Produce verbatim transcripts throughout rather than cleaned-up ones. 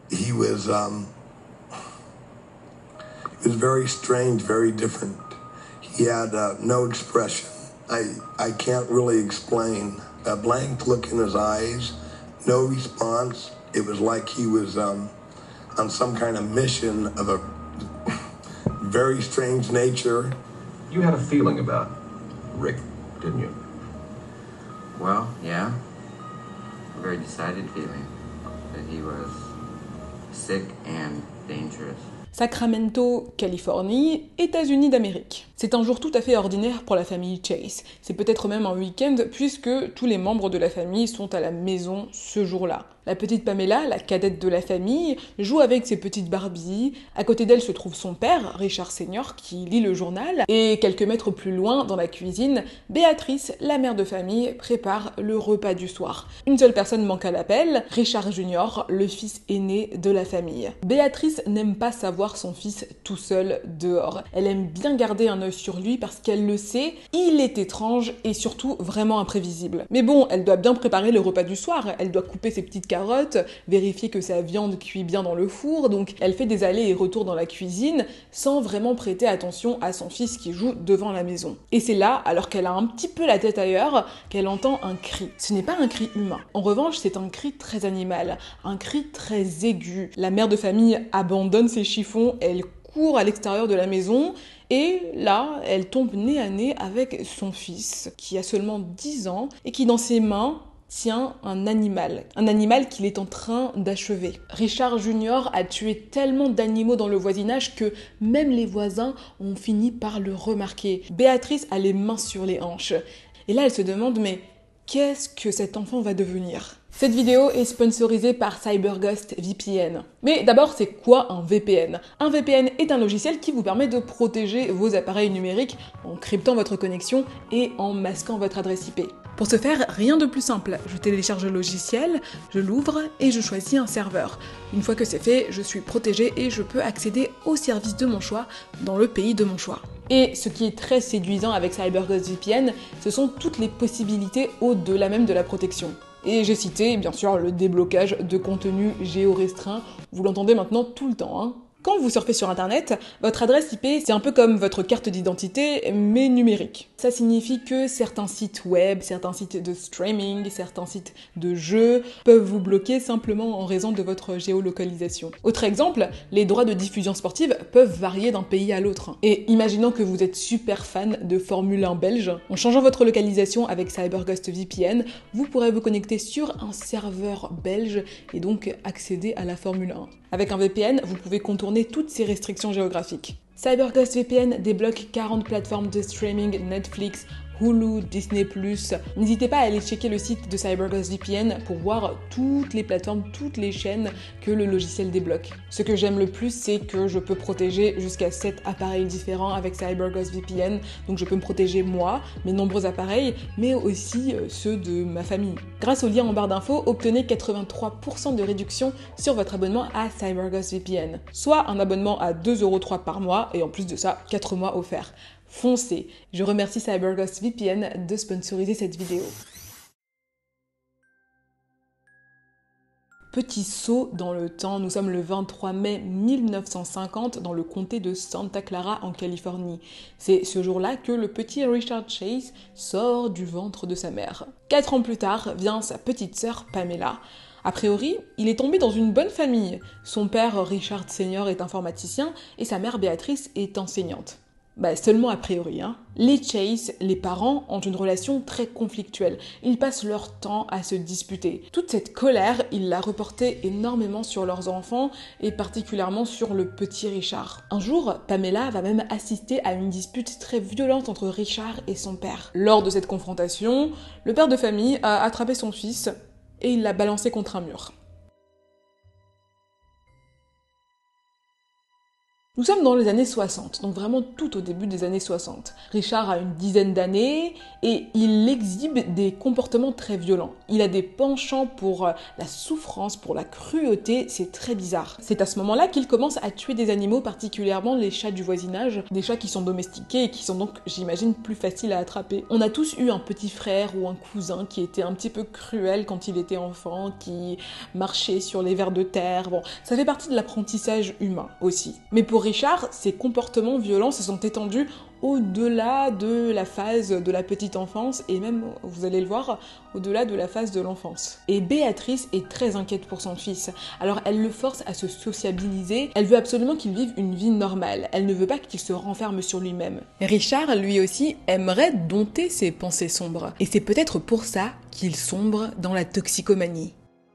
he was, um, he was very strange, very different. He had uh, no expression. I, I can't really explain. A blank look in his eyes, no response. It was like he was um, on some kind of mission of a very strange nature. You had a feeling about Rick, didn't you? Well, yeah. A very decided feeling that he was sick and dangerous. Sacramento, Californie, États-Unis d'Amérique. C'est un jour tout à fait ordinaire pour la famille Chase. C'est peut-être même un week-end puisque tous les membres de la famille sont à la maison ce jour-là. La petite Pamela, la cadette de la famille, joue avec ses petites Barbies. À côté d'elle se trouve son père, Richard Senior, qui lit le journal. Et quelques mètres plus loin, dans la cuisine, Béatrice, la mère de famille, prépare le repas du soir. Une seule personne manque à l'appel, Richard Junior, le fils aîné de la famille. Béatrice n'aime pas savoir son fils tout seul dehors. Elle aime bien garder un œil sur lui parce qu'elle le sait, il est étrange et surtout vraiment imprévisible. Mais bon, elle doit bien préparer le repas du soir, elle doit couper ses petites carottes, vérifier que sa viande cuit bien dans le four, donc elle fait des allers et retours dans la cuisine sans vraiment prêter attention à son fils qui joue devant la maison. Et c'est là, alors qu'elle a un petit peu la tête ailleurs, qu'elle entend un cri. Ce n'est pas un cri humain. En revanche, c'est un cri très animal, un cri très aigu. La mère de famille abandonne ses chiffons, elle court à l'extérieur de la maison et là, elle tombe nez à nez avec son fils qui a seulement dix ans et qui dans ses mains tient un animal, un animal qu'il est en train d'achever. Richard Junior a tué tellement d'animaux dans le voisinage que même les voisins ont fini par le remarquer. Béatrice a les mains sur les hanches. Et là, elle se demande, mais qu'est-ce que cet enfant va devenir ? Cette vidéo est sponsorisée par CyberGhost V P N. Mais d'abord, c'est quoi un V P N ? Un V P N est un logiciel qui vous permet de protéger vos appareils numériques en cryptant votre connexion et en masquant votre adresse I P. Pour ce faire, rien de plus simple. Je télécharge le logiciel, je l'ouvre et je choisis un serveur. Une fois que c'est fait, je suis protégée et je peux accéder au service de mon choix dans le pays de mon choix. Et ce qui est très séduisant avec CyberGhost V P N, ce sont toutes les possibilités au-delà même de la protection. Et j'ai cité, bien sûr, le déblocage de contenu géo-restreint. Vous l'entendez maintenant tout le temps, hein. Quand vous surfez sur internet, votre adresse I P, c'est un peu comme votre carte d'identité, mais numérique. Ça signifie que certains sites web, certains sites de streaming, certains sites de jeux peuvent vous bloquer simplement en raison de votre géolocalisation. Autre exemple, les droits de diffusion sportive peuvent varier d'un pays à l'autre. Et imaginons que vous êtes super fan de Formule un belge, en changeant votre localisation avec CyberGhost V P N, vous pourrez vous connecter sur un serveur belge et donc accéder à la Formule un. Avec un V P N, vous pouvez contourner toutes ces restrictions géographiques. CyberGhost V P N débloque quarante plateformes de streaming, Netflix, Hulu, Disney plus. N'hésitez pas à aller checker le site de CyberGhost V P N pour voir toutes les plateformes, toutes les chaînes que le logiciel débloque. Ce que j'aime le plus, c'est que je peux protéger jusqu'à sept appareils différents avec CyberGhost V P N. Donc je peux me protéger moi, mes nombreux appareils, mais aussi ceux de ma famille. Grâce au lien en barre d'infos, obtenez quatre-vingt-trois pour cent de réduction sur votre abonnement à CyberGhost V P N. Soit un abonnement à deux euros trois par mois et en plus de ça, quatre mois offerts. Foncez. Je remercie CyberGhost V P N de sponsoriser cette vidéo. Petit saut dans le temps, nous sommes le vingt-trois mai mille neuf cent cinquante dans le comté de Santa Clara en Californie. C'est ce jour-là que le petit Richard Chase sort du ventre de sa mère. Quatre ans plus tard vient sa petite sœur Pamela. A priori, il est tombé dans une bonne famille. Son père Richard Senior est informaticien et sa mère Béatrice est enseignante. Bah seulement a priori, hein. Les Chase, les parents, ont une relation très conflictuelle. Ils passent leur temps à se disputer. Toute cette colère, ils la reportaient énormément sur leurs enfants et particulièrement sur le petit Richard. Un jour, Pamela va même assister à une dispute très violente entre Richard et son père. Lors de cette confrontation, le père de famille a attrapé son fils et il l'a balancé contre un mur. Nous sommes dans les années soixante, donc vraiment tout au début des années soixante. Richard a une dizaine d'années et il exhibe des comportements très violents. Il a des penchants pour la souffrance, pour la cruauté, c'est très bizarre. C'est à ce moment-là qu'il commence à tuer des animaux, particulièrement les chats du voisinage, des chats qui sont domestiqués et qui sont donc, j'imagine, plus faciles à attraper. On a tous eu un petit frère ou un cousin qui était un petit peu cruel quand il était enfant, qui marchait sur les vers de terre. Bon, ça fait partie de l'apprentissage humain aussi. Mais pour Richard, ces comportements violents se sont étendus au-delà de la phase de la petite enfance et même, vous allez le voir, au-delà de la phase de l'enfance. Et Béatrice est très inquiète pour son fils. Alors elle le force à se sociabiliser, elle veut absolument qu'il vive une vie normale, elle ne veut pas qu'il se renferme sur lui-même. Richard, lui aussi, aimerait dompter ses pensées sombres. Et c'est peut-être pour ça qu'il sombre dans la toxicomanie.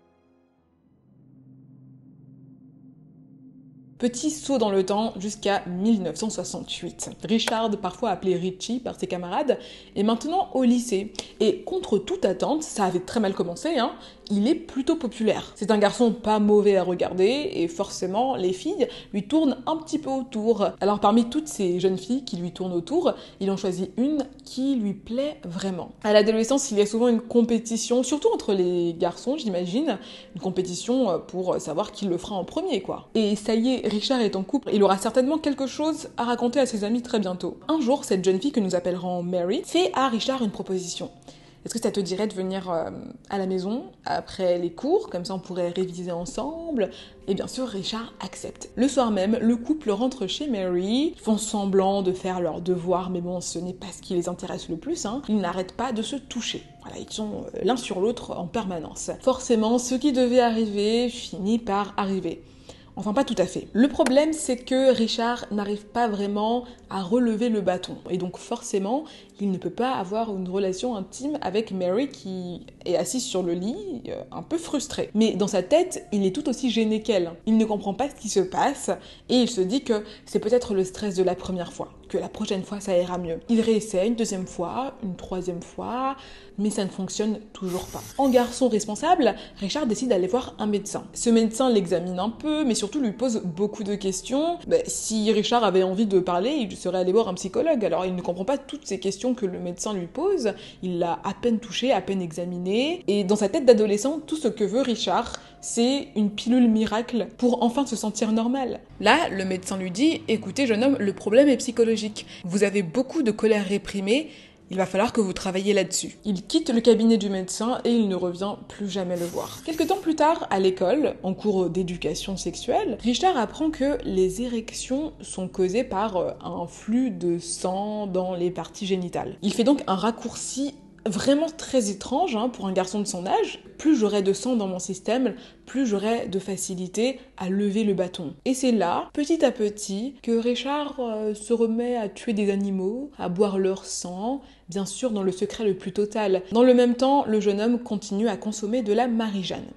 Petit saut dans le temps jusqu'à mille neuf cent soixante-huit. Richard, parfois appelé Richie par ses camarades, est maintenant au lycée. Et contre toute attente, ça avait très mal commencé, hein, il est plutôt populaire. C'est un garçon pas mauvais à regarder et forcément, les filles lui tournent un petit peu autour. Alors parmi toutes ces jeunes filles qui lui tournent autour, il en choisit une qui lui plaît vraiment. À l'adolescence, il y a souvent une compétition, surtout entre les garçons, j'imagine, une compétition pour savoir qui le fera en premier, quoi. Et ça y est, Richard est en couple, il aura certainement quelque chose à raconter à ses amis très bientôt. Un jour, cette jeune fille que nous appellerons Mary fait à Richard une proposition. Est-ce que ça te dirait de venir euh, à la maison après les cours, comme ça on pourrait réviser ensemble? Et bien sûr, Richard accepte. Le soir même, le couple rentre chez Mary, ils font semblant de faire leurs devoirs, mais bon, ce n'est pas ce qui les intéresse le plus, hein. Ils n'arrêtent pas de se toucher. Voilà, ils sont l'un sur l'autre en permanence. Forcément, ce qui devait arriver finit par arriver. Enfin, pas tout à fait. Le problème, c'est que Richard n'arrive pas vraiment à relever le bâton. Et donc, forcément, il ne peut pas avoir une relation intime avec Mary qui est assise sur le lit, euh, un peu frustrée. Mais dans sa tête, il est tout aussi gêné qu'elle. Il ne comprend pas ce qui se passe et il se dit que c'est peut-être le stress de la première fois, que la prochaine fois, ça ira mieux. Il réessaie une deuxième fois, une troisième fois, mais ça ne fonctionne toujours pas. En garçon responsable, Richard décide d'aller voir un médecin. Ce médecin l'examine un peu, mais surtout lui pose beaucoup de questions. Bah, si Richard avait envie de parler, il serait allé voir un psychologue. Alors il ne comprend pas toutes ces questions que le médecin lui pose. Il l'a à peine touché, à peine examiné. Et dans sa tête d'adolescent, tout ce que veut Richard, c'est une pilule miracle pour enfin se sentir normal. Là, le médecin lui dit « Écoutez, jeune homme, le problème est psychologique. Vous avez beaucoup de colère réprimée. Il va falloir que vous travailliez là-dessus. » Il quitte le cabinet du médecin et il ne revient plus jamais le voir. Quelque temps plus tard, à l'école, en cours d'éducation sexuelle, Richard apprend que les érections sont causées par un flux de sang dans les parties génitales. Il fait donc un raccourci vraiment très étrange hein, pour un garçon de son âge. Plus j'aurai de sang dans mon système, plus j'aurai de facilité à lever le bâton. Et c'est là, petit à petit, que Richard euh, se remet à tuer des animaux, à boire leur sang, bien sûr dans le secret le plus total. Dans le même temps, le jeune homme continue à consommer de la Marie-Jeanne.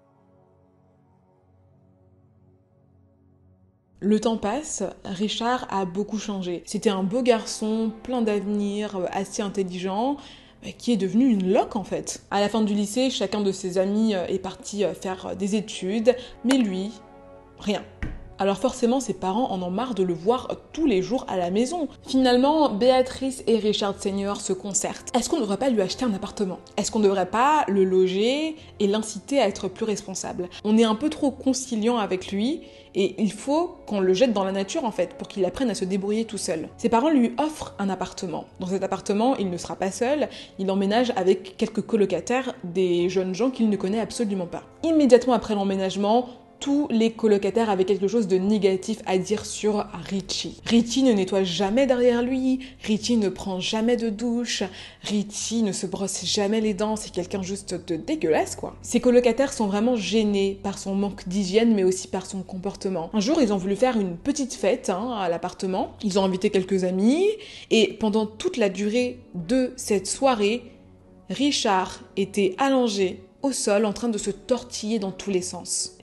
Le temps passe, Richard a beaucoup changé. C'était un beau garçon, plein d'avenir, assez intelligent, qui est devenu une loque en fait. À la fin du lycée, chacun de ses amis est parti faire des études, mais lui, rien. Alors forcément, ses parents en ont marre de le voir tous les jours à la maison. Finalement, Béatrice et Richard Senior se concertent. Est-ce qu'on ne devrait pas lui acheter un appartement? Est-ce qu'on ne devrait pas le loger et l'inciter à être plus responsable? On est un peu trop conciliant avec lui et il faut qu'on le jette dans la nature en fait, pour qu'il apprenne à se débrouiller tout seul. Ses parents lui offrent un appartement. Dans cet appartement, il ne sera pas seul, il emménage avec quelques colocataires, des jeunes gens qu'il ne connaît absolument pas. Immédiatement après l'emménagement, tous les colocataires avaient quelque chose de négatif à dire sur Richie. Richie ne nettoie jamais derrière lui, Richie ne prend jamais de douche, Richie ne se brosse jamais les dents, c'est quelqu'un juste de dégueulasse quoi. Ces colocataires sont vraiment gênés par son manque d'hygiène mais aussi par son comportement. Un jour, ils ont voulu faire une petite fête hein, à l'appartement, ils ont invité quelques amis et pendant toute la durée de cette soirée, Richard était allongé au sol en train de se tortiller dans tous les sens.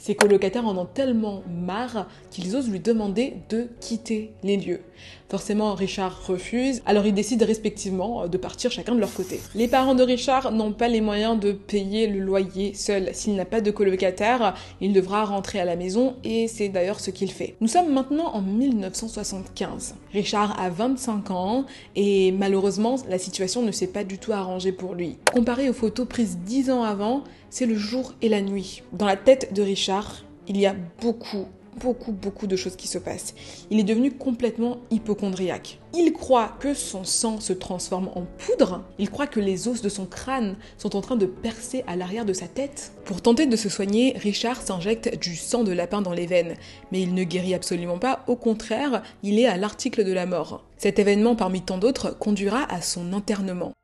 Ses colocataires en ont tellement marre qu'ils osent lui demander de quitter les lieux. Forcément, Richard refuse, alors ils décident respectivement de partir chacun de leur côté. Les parents de Richard n'ont pas les moyens de payer le loyer seul. S'il n'a pas de colocataire, il devra rentrer à la maison et c'est d'ailleurs ce qu'il fait. Nous sommes maintenant en mille neuf cent soixante-quinze. Richard a vingt-cinq ans et malheureusement, la situation ne s'est pas du tout arrangée pour lui. Comparé aux photos prises dix ans avant, c'est le jour et la nuit. Dans la tête de Richard, il y a beaucoup, beaucoup, beaucoup de choses qui se passent. Il est devenu complètement hypocondriaque. Il croit que son sang se transforme en poudre. Il croit que les os de son crâne sont en train de percer à l'arrière de sa tête. Pour tenter de se soigner, Richard s'injecte du sang de lapin dans les veines. Mais il ne guérit absolument pas, au contraire, il est à l'article de la mort. Cet événement, parmi tant d'autres, conduira à son internement.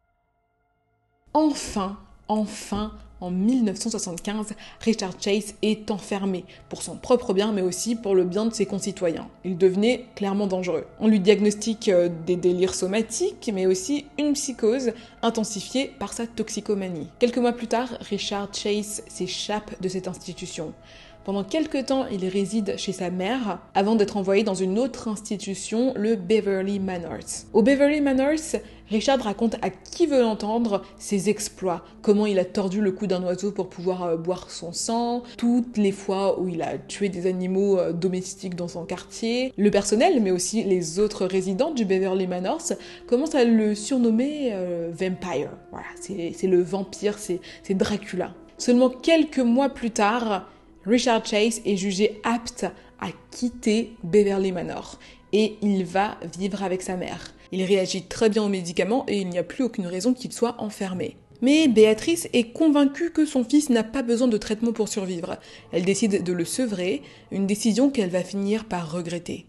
Enfin, enfin, en mille neuf cent soixante-quinze, Richard Chase est enfermé, pour son propre bien, mais aussi pour le bien de ses concitoyens. Il devenait clairement dangereux. On lui diagnostique des délires somatiques, mais aussi une psychose intensifiée par sa toxicomanie. Quelques mois plus tard, Richard Chase s'échappe de cette institution. Pendant quelques temps, il réside chez sa mère avant d'être envoyé dans une autre institution, le Beverly Manors. Au Beverly Manors, Richard raconte à qui veut l'entendre ses exploits, comment il a tordu le cou d'un oiseau pour pouvoir euh, boire son sang, toutes les fois où il a tué des animaux euh, domestiques dans son quartier. Le personnel, mais aussi les autres résidents du Beverly Manors, commencent à le surnommer euh, Vampire. Voilà, c'est, c'est le vampire, c'est, c'est Dracula. Seulement quelques mois plus tard, Richard Chase est jugé apte à quitter Beverly Manor et il va vivre avec sa mère. Il réagit très bien aux médicaments et il n'y a plus aucune raison qu'il soit enfermé. Mais Béatrice est convaincue que son fils n'a pas besoin de traitement pour survivre. Elle décide de le sevrer, une décision qu'elle va finir par regretter.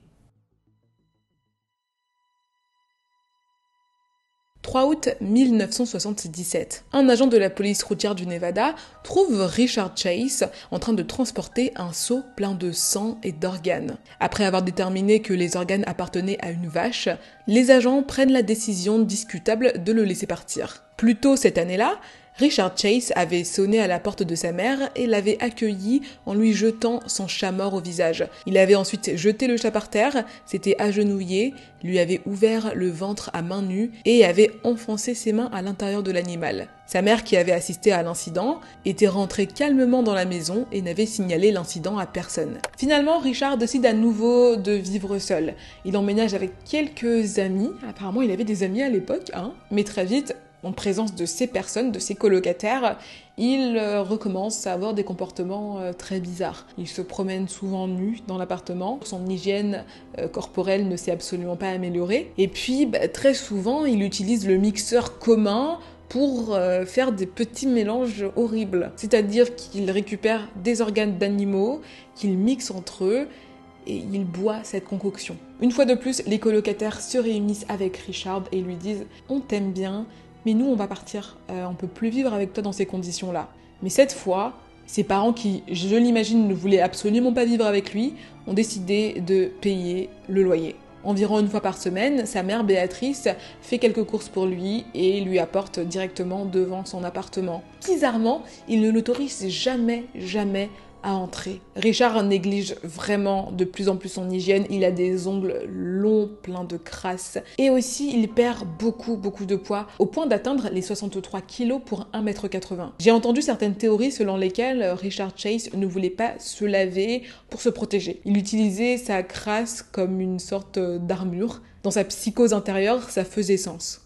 trois août mille neuf cent soixante-dix-sept. Un agent de la police routière du Nevada trouve Richard Chase en train de transporter un seau plein de sang et d'organes. Après avoir déterminé que les organes appartenaient à une vache, les agents prennent la décision discutable de le laisser partir. Plus tôt cette année-là, Richard Chase avait sonné à la porte de sa mère et l'avait accueilli en lui jetant son chat mort au visage. Il avait ensuite jeté le chat par terre, s'était agenouillé, lui avait ouvert le ventre à main nue et avait enfoncé ses mains à l'intérieur de l'animal. Sa mère, qui avait assisté à l'incident, était rentrée calmement dans la maison et n'avait signalé l'incident à personne. Finalement, Richard décide à nouveau de vivre seul. Il emménage avec quelques amis, apparemment il avait des amis à l'époque, hein, mais très vite, en présence de ces personnes, de ces colocataires, il euh, recommence à avoir des comportements euh, très bizarres. Il se promène souvent nu dans l'appartement, son hygiène euh, corporelle ne s'est absolument pas améliorée, et puis bah, très souvent il utilise le mixeur commun pour euh, faire des petits mélanges horribles. C'est-à-dire qu'il récupère des organes d'animaux, qu'il mixe entre eux, et il boit cette concoction. Une fois de plus, les colocataires se réunissent avec Richard et lui disent « On t'aime bien, mais nous on va partir, euh, on peut plus vivre avec toi dans ces conditions-là. » Mais cette fois, ses parents qui, je l'imagine, ne voulaient absolument pas vivre avec lui, ont décidé de payer le loyer. Environ une fois par semaine, sa mère Béatrice fait quelques courses pour lui et lui apporte directement devant son appartement. Bizarrement, il ne l'autorise jamais, jamais à entrer. Richard néglige vraiment de plus en plus son hygiène, il a des ongles longs, pleins de crasse, et aussi il perd beaucoup beaucoup de poids, au point d'atteindre les soixante-trois kilos pour un mètre quatre-vingts. J'ai entendu certaines théories selon lesquelles Richard Chase ne voulait pas se laver pour se protéger. Il utilisait sa crasse comme une sorte d'armure. Dans sa psychose intérieure, ça faisait sens.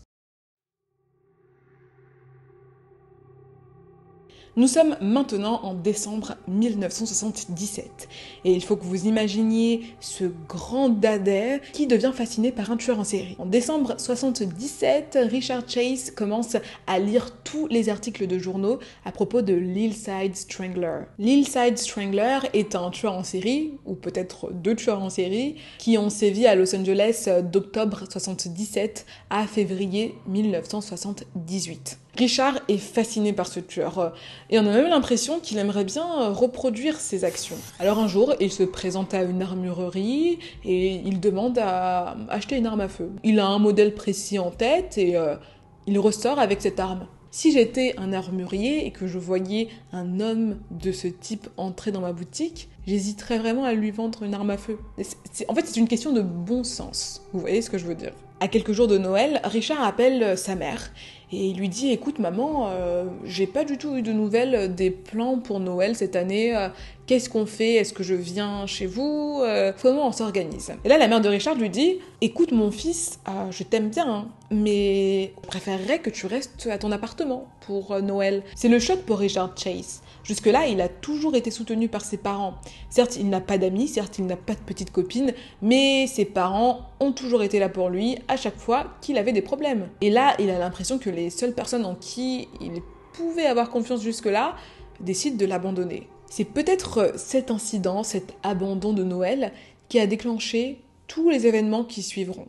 Nous sommes maintenant en décembre mille neuf cent soixante-dix-sept et il faut que vous imaginiez ce grand dadais qui devient fasciné par un tueur en série. En décembre soixante-dix-sept, Richard Chase commence à lire tous les articles de journaux à propos de l'Hillside Strangler. L'Hillside Strangler est un tueur en série, ou peut-être deux tueurs en série, qui ont sévi à Los Angeles d'octobre soixante-dix-sept à février mille neuf cent soixante-dix-huit. Richard est fasciné par ce tueur et on a même l'impression qu'il aimerait bien reproduire ses actions. Alors un jour, il se présente à une armurerie et il demande à acheter une arme à feu. Il a un modèle précis en tête et euh, il ressort avec cette arme. Si j'étais un armurier et que je voyais un homme de ce type entrer dans ma boutique, j'hésiterais vraiment à lui vendre une arme à feu. C'est, c'est, en fait, c'est une question de bon sens. Vous voyez ce que je veux dire? À quelques jours de Noël, Richard appelle sa mère et il lui dit « Écoute maman, euh, j'ai pas du tout eu de nouvelles des plans pour Noël cette année. Euh, qu'est-ce qu'on fait? Est-ce que je viens chez vous? euh, Comment on s'organise ?» Et là, la mère de Richard lui dit « Écoute mon fils, euh, je t'aime bien, hein, mais je préférerais que tu restes à ton appartement pour euh, Noël. » C'est le choc pour Richard Chase. Jusque-là, il a toujours été soutenu par ses parents. Certes, il n'a pas d'amis, certes, il n'a pas de petite copine, mais ses parents ont toujours été là pour lui à chaque fois qu'il avait des problèmes. Et là, il a l'impression que les seules personnes en qui il pouvait avoir confiance jusque-là décident de l'abandonner. C'est peut-être cet incident, cet abandon de Noël, qui a déclenché tous les événements qui suivront.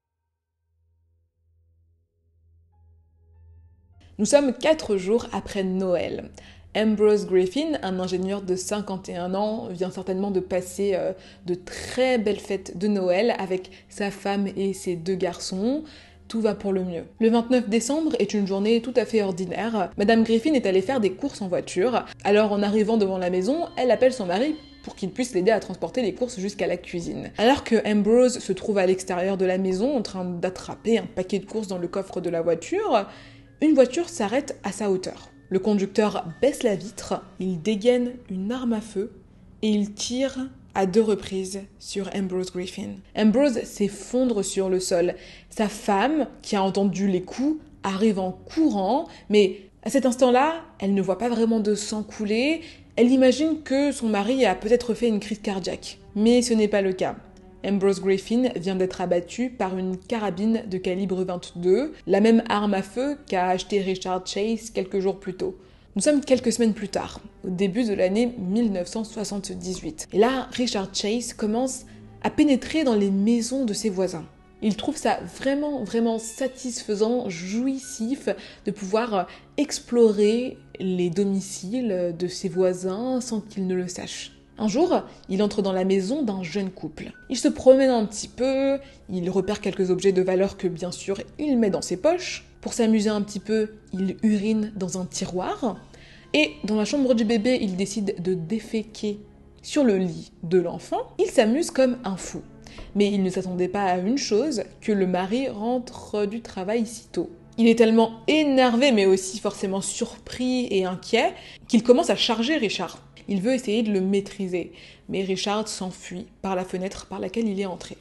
Nous sommes quatre jours après Noël. Ambrose Griffin, un ingénieur de cinquante et un ans, vient certainement de passer euh, de très belles fêtes de Noël avec sa femme et ses deux garçons. Tout va pour le mieux. Le vingt-neuf décembre est une journée tout à fait ordinaire. Madame Griffin est allée faire des courses en voiture. Alors en arrivant devant la maison, elle appelle son mari pour qu'il puisse l'aider à transporter les courses jusqu'à la cuisine. Alors que Ambrose se trouve à l'extérieur de la maison en train d'attraper un paquet de courses dans le coffre de la voiture, une voiture s'arrête à sa hauteur. Le conducteur baisse la vitre, il dégaine une arme à feu et il tire à deux reprises sur Ambrose Griffin. Ambrose s'effondre sur le sol. Sa femme, qui a entendu les coups, arrive en courant, mais à cet instant-là, elle ne voit pas vraiment de sang couler. Elle imagine que son mari a peut-être fait une crise cardiaque. Mais ce n'est pas le cas. Ambrose Griffin vient d'être abattu par une carabine de calibre vingt-deux, la même arme à feu qu'a acheté Richard Chase quelques jours plus tôt. Nous sommes quelques semaines plus tard, au début de l'année mille neuf cent soixante-dix-huit. Et là, Richard Chase commence à pénétrer dans les maisons de ses voisins. Il trouve ça vraiment, vraiment satisfaisant, jouissif de pouvoir explorer les domiciles de ses voisins sans qu'ils ne le sachent. Un jour, il entre dans la maison d'un jeune couple. Il se promène un petit peu, il repère quelques objets de valeur que bien sûr il met dans ses poches. Pour s'amuser un petit peu, il urine dans un tiroir. Et dans la chambre du bébé, il décide de déféquer sur le lit de l'enfant. Il s'amuse comme un fou. Mais il ne s'attendait pas à une chose, que le mari rentre du travail si tôt. Il est tellement énervé, mais aussi forcément surpris et inquiet, qu'il commence à charger Richard. Il veut essayer de le maîtriser, mais Richard s'enfuit par la fenêtre par laquelle il est entré.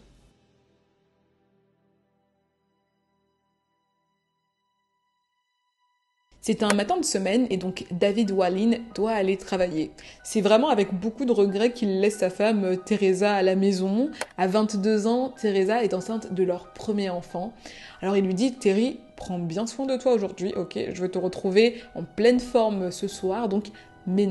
C'est un matin de semaine et donc David Wallin doit aller travailler. C'est vraiment avec beaucoup de regrets qu'il laisse sa femme Teresa à la maison. À vingt-deux ans, Teresa est enceinte de leur premier enfant. Alors il lui dit « Terry, prends bien soin de toi aujourd'hui, ok, je veux te retrouver en pleine forme ce soir, donc ménage-toi ».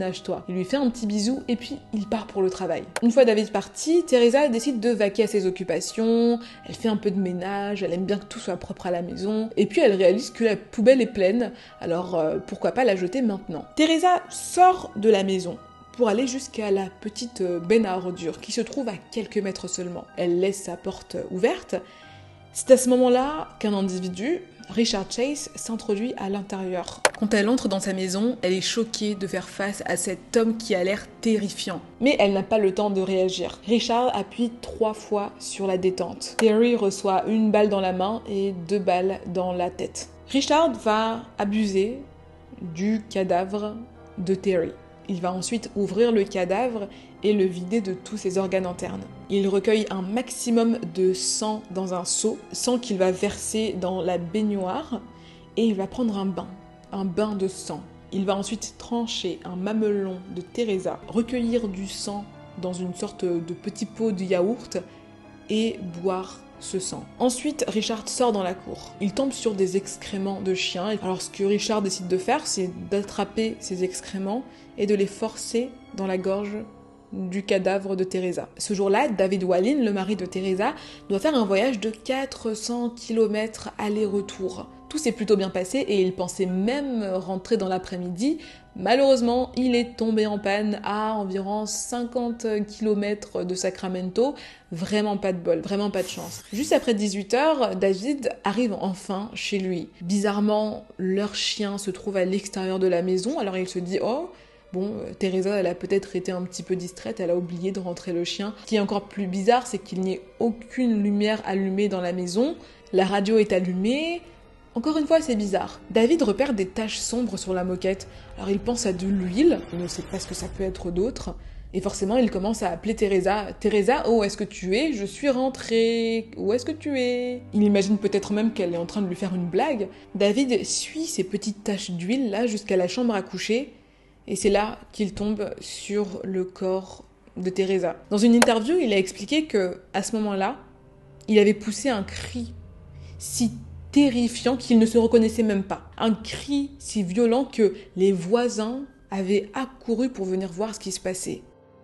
Il lui fait un petit bisou et puis il part pour le travail. Une fois David parti, Teresa décide de vaquer à ses occupations, elle fait un peu de ménage, elle aime bien que tout soit propre à la maison, et puis elle réalise que la poubelle est pleine, alors euh, pourquoi pas la jeter maintenant. Teresa sort de la maison pour aller jusqu'à la petite benne à ordures qui se trouve à quelques mètres seulement. Elle laisse sa porte ouverte. C'est à ce moment-là qu'un individu, Richard Chase, s'introduit à l'intérieur. Quand elle entre dans sa maison, elle est choquée de faire face à cet homme qui a l'air terrifiant. Mais elle n'a pas le temps de réagir. Richard appuie trois fois sur la détente. Terry reçoit une balle dans la main et deux balles dans la tête. Richard va abuser du cadavre de Terry. Il va ensuite ouvrir le cadavre et le vider de tous ses organes internes. Il recueille un maximum de sang dans un seau, sang qu'il va verser dans la baignoire, et il va prendre un bain, un bain de sang. Il va ensuite trancher un mamelon de Teresa, recueillir du sang dans une sorte de petit pot de yaourt et boire ce sang. Ensuite, Richard sort dans la cour. Il tombe sur des excréments de chien. Alors ce que Richard décide de faire, c'est d'attraper ces excréments et de les forcer dans la gorge du cadavre de Teresa. Ce jour-là, David Wallin, le mari de Teresa, doit faire un voyage de quatre cents kilomètres aller-retour. Tout s'est plutôt bien passé et il pensait même rentrer dans l'après-midi. Malheureusement, il est tombé en panne à environ cinquante kilomètres de Sacramento. Vraiment pas de bol, vraiment pas de chance. Juste après dix-huit heures, David arrive enfin chez lui. Bizarrement, leur chien se trouve à l'extérieur de la maison, alors il se dit « Oh !» Bon, Teresa, elle a peut-être été un petit peu distraite, elle a oublié de rentrer le chien. Ce qui est encore plus bizarre, c'est qu'il n'y ait aucune lumière allumée dans la maison. La radio est allumée. Encore une fois, c'est bizarre. David repère des taches sombres sur la moquette. Alors il pense à de l'huile, il ne sait pas ce que ça peut être d'autre. Et forcément, il commence à appeler Teresa. « Teresa, où est-ce que tu es? Je suis rentrée. Où est-ce que tu es ?» Il imagine peut-être même qu'elle est en train de lui faire une blague. David suit ces petites taches d'huile là jusqu'à la chambre à coucher. Et c'est là qu'il tombe sur le corps de Teresa. Dans une interview, il a expliqué que à ce moment-là, il avait poussé un cri si terrifiant qu'il ne se reconnaissait même pas. Un cri si violent que les voisins avaient accouru pour venir voir ce qui se passait.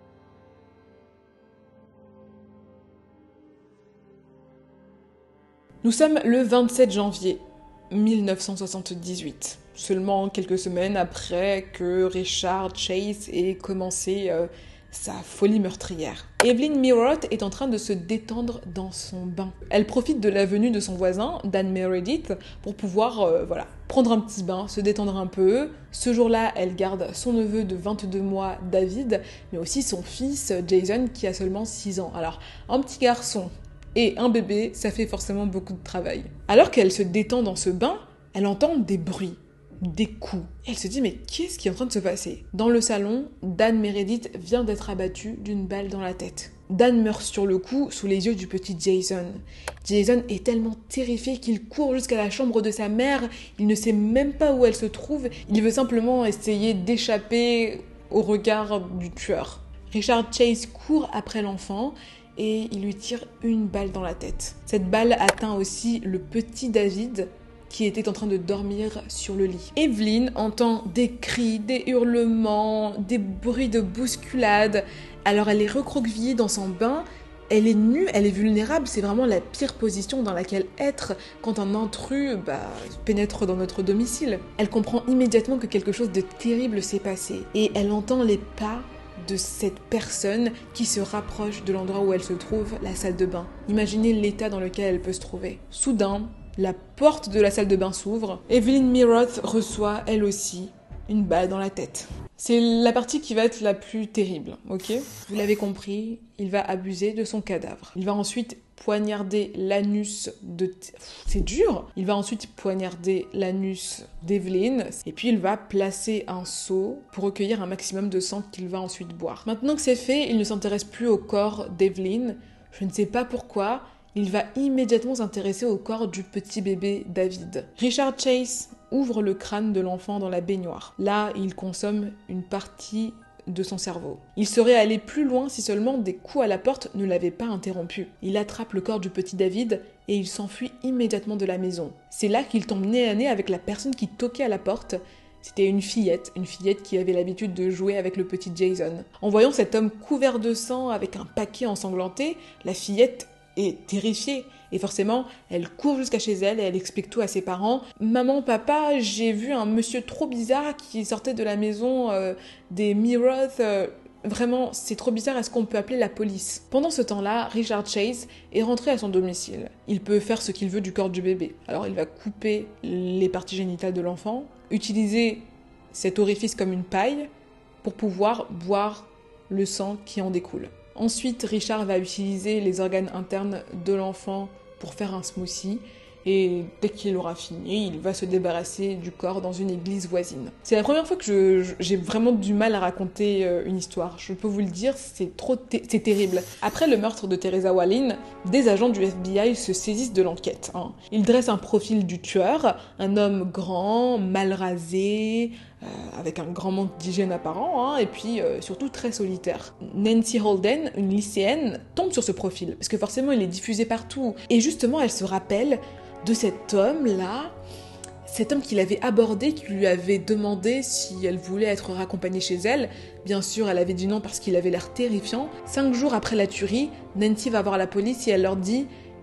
Nous sommes le vingt-sept janvier mille neuf cent soixante-dix-huit. Seulement quelques semaines après que Richard Chase ait commencé euh, sa folie meurtrière. Evelyn Miroth est en train de se détendre dans son bain. Elle profite de la venue de son voisin, Dan Meredith, pour pouvoir euh, voilà, prendre un petit bain, se détendre un peu. Ce jour-là, elle garde son neveu de vingt-deux mois, David, mais aussi son fils, Jason, qui a seulement six ans. Alors, un petit garçon et un bébé, ça fait forcément beaucoup de travail. Alors qu'elle se détend dans ce bain, elle entend des bruits. Des coups. Elle se dit, mais qu'est-ce qui est en train de se passer? Dans le salon, Dan Meredith vient d'être abattu d'une balle dans la tête. Dan meurt sur le coup sous les yeux du petit Jason. Jason est tellement terrifié qu'il court jusqu'à la chambre de sa mère. Il ne sait même pas où elle se trouve. Il veut simplement essayer d'échapper au regard du tueur. Richard Chase court après l'enfant et il lui tire une balle dans la tête. Cette balle atteint aussi le petit David, qui était en train de dormir sur le lit. Evelyn entend des cris, des hurlements, des bruits de bousculade. Alors elle est recroquevillée dans son bain, elle est nue, elle est vulnérable, c'est vraiment la pire position dans laquelle être quand un intrus bah, pénètre dans notre domicile. Elle comprend immédiatement que quelque chose de terrible s'est passé et elle entend les pas de cette personne qui se rapproche de l'endroit où elle se trouve, la salle de bain. Imaginez l'état dans lequel elle peut se trouver. Soudain, la porte de la salle de bain s'ouvre. Evelyn Miroth reçoit, elle aussi, une balle dans la tête. C'est la partie qui va être la plus terrible, ok? Vous l'avez compris, il va abuser de son cadavre. Il va ensuite poignarder l'anus de... C'est dur! Il va ensuite poignarder l'anus d'Evelyn, et puis il va placer un seau pour recueillir un maximum de sang qu'il va ensuite boire. Maintenant que c'est fait, il ne s'intéresse plus au corps d'Evelyn. Je ne sais pas pourquoi, il va immédiatement s'intéresser au corps du petit bébé David. Richard Chase ouvre le crâne de l'enfant dans la baignoire. Là, il consomme une partie de son cerveau. Il serait allé plus loin si seulement des coups à la porte ne l'avaient pas interrompu. Il attrape le corps du petit David et il s'enfuit immédiatement de la maison. C'est là qu'il tombe nez à nez avec la personne qui toquait à la porte. C'était une fillette, une fillette qui avait l'habitude de jouer avec le petit Jason. En voyant cet homme couvert de sang avec un paquet ensanglanté, la fillette est terrifiée. Et forcément, elle court jusqu'à chez elle et elle explique tout à ses parents. « Maman, papa, j'ai vu un monsieur trop bizarre qui sortait de la maison euh, des Miroth. Euh, vraiment, c'est trop bizarre, est-ce qu'on peut appeler la police ?» Pendant ce temps-là, Richard Chase est rentré à son domicile. Il peut faire ce qu'il veut du corps du bébé. Alors il va couper les parties génitales de l'enfant, utiliser cet orifice comme une paille pour pouvoir boire le sang qui en découle. Ensuite, Richard va utiliser les organes internes de l'enfant pour faire un smoothie et dès qu'il aura fini, il va se débarrasser du corps dans une église voisine. C'est la première fois que je, je, j'ai vraiment du mal à raconter euh, une histoire. Je peux vous le dire, c'est trop té- c'est terrible. Après le meurtre de Teresa Wallin, des agents du F B I se saisissent de l'enquête. Hein. Ils dressent un profil du tueur, un homme grand, mal rasé, euh, avec un grand manque d'hygiène apparent, hein, et puis euh, surtout très solitaire. Nancy Holden, une lycéenne, tombe sur ce profil, parce que forcément il est diffusé partout. Et justement, elle se rappelle de cet homme-là, cet homme qui l'avait abordé, qui lui avait demandé si elle voulait être raccompagnée chez elle. Bien sûr, elle avait dit non parce qu'il avait l'air terrifiant. Cinq jours après la tuerie, Nancy va voir la police et elle leur dit «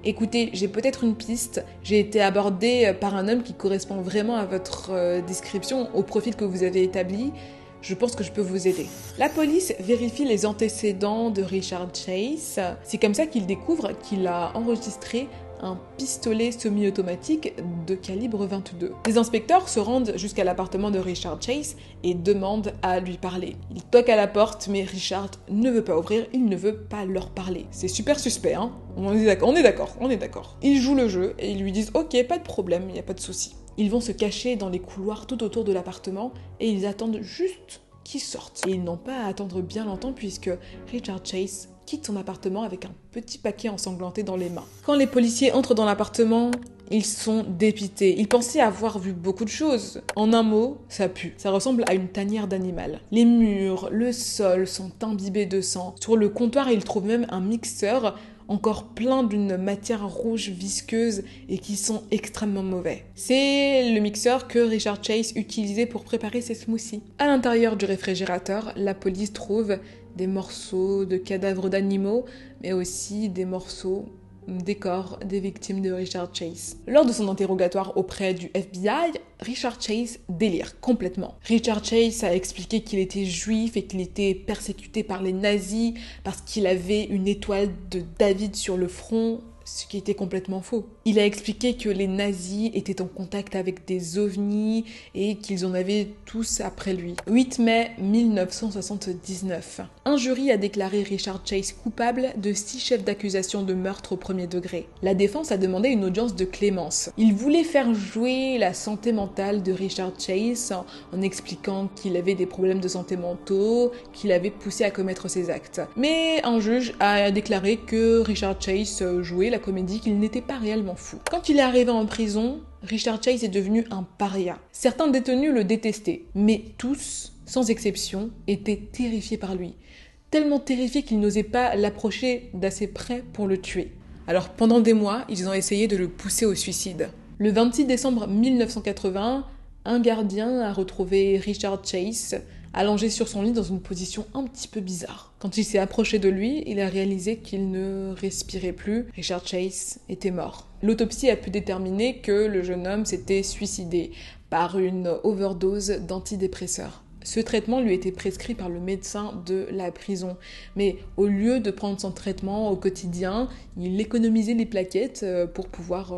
écoutez, j'ai peut-être une piste, j'ai été abordée par un homme qui correspond vraiment à votre euh, description, au profil que vous avez établi. Je pense que je peux vous aider. La police vérifie les antécédents de Richard Chase. C'est comme ça qu'ils découvrent qu'il a enregistré un pistolet semi-automatique de calibre vingt-deux. Les inspecteurs se rendent jusqu'à l'appartement de Richard Chase et demandent à lui parler. Ils toquent à la porte, mais Richard ne veut pas ouvrir, il ne veut pas leur parler. C'est super suspect, hein. On est d'accord, on est d'accord, on est d'accord. Ils jouent le jeu et ils lui disent « Ok, pas de problème, il n'y a pas de souci ». Ils vont se cacher dans les couloirs tout autour de l'appartement et ils attendent juste qu'ils sortent. Et ils n'ont pas à attendre bien longtemps puisque Richard Chase quitte son appartement avec un petit paquet ensanglanté dans les mains. Quand les policiers entrent dans l'appartement, ils sont dépités. Ils pensaient avoir vu beaucoup de choses. En un mot, ça pue. Ça ressemble à une tanière d'animal. Les murs, le sol sont imbibés de sang. Sur le comptoir, ils trouvent même un mixeur encore plein d'une matière rouge visqueuse et qui sont extrêmement mauvais. C'est le mixeur que Richard Chase utilisait pour préparer ses smoothies. À l'intérieur du réfrigérateur, la police trouve des morceaux de cadavres d'animaux, mais aussi des morceaux des corps des victimes de Richard Chase. Lors de son interrogatoire auprès du F B I, Richard Chase délire complètement. Richard Chase a expliqué qu'il était juif et qu'il était persécuté par les nazis parce qu'il avait une étoile de David sur le front, ce qui était complètement faux. Il a expliqué que les nazis étaient en contact avec des ovnis et qu'ils en avaient tous après lui. huit mai mille neuf cent soixante-dix-neuf. Un jury a déclaré Richard Chase coupable de six chefs d'accusation de meurtre au premier degré. La défense a demandé une audience de clémence. Il voulait faire jouer la santé mentale de Richard Chase en, en expliquant qu'il avait des problèmes de santé mentaux, qu'il avait poussé à commettre ses actes. Mais un juge a déclaré que Richard Chase jouait la comédie, qu'il n'était pas réellement fou. Quand il est arrivé en prison, Richard Chase est devenu un paria. Certains détenus le détestaient, mais tous, sans exception, étaient terrifiés par lui. Tellement terrifiés qu'ils n'osaient pas l'approcher d'assez près pour le tuer. Alors pendant des mois, ils ont essayé de le pousser au suicide. Le vingt-six décembre mille neuf cent quatre-vingts, un gardien a retrouvé Richard Chase allongé sur son lit dans une position un petit peu bizarre. Quand il s'est approché de lui, il a réalisé qu'il ne respirait plus. Richard Chase était mort. L'autopsie a pu déterminer que le jeune homme s'était suicidé par une overdose d'antidépresseurs. Ce traitement lui était prescrit par le médecin de la prison. Mais au lieu de prendre son traitement au quotidien, il économisait les plaquettes pour pouvoir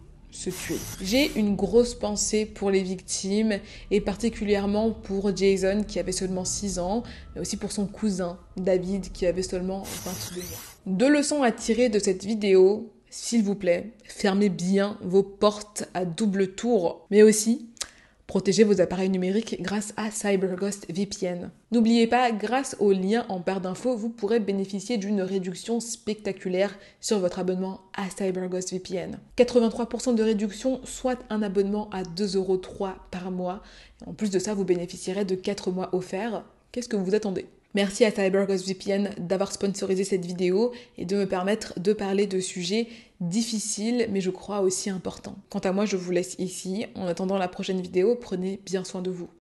se tuer. J'ai une grosse pensée pour les victimes et particulièrement pour Jason qui avait seulement six ans, mais aussi pour son cousin David qui avait seulement vingt-deux mois. Deux leçons à tirer de cette vidéo, s'il vous plaît, fermez bien vos portes à double tour, mais aussi protégez vos appareils numériques grâce à CyberGhost V P N. N'oubliez pas, grâce au lien en barre d'infos, vous pourrez bénéficier d'une réduction spectaculaire sur votre abonnement à CyberGhost V P N. quatre-vingt-trois pour cent de réduction, soit un abonnement à deux euros trois par mois. En plus de ça, vous bénéficierez de quatre mois offerts. Qu'est-ce que vous attendez ? Merci à CyberGhost V P N d'avoir sponsorisé cette vidéo et de me permettre de parler de sujets difficiles, mais je crois aussi importants. Quant à moi, je vous laisse ici. En attendant la prochaine vidéo, prenez bien soin de vous.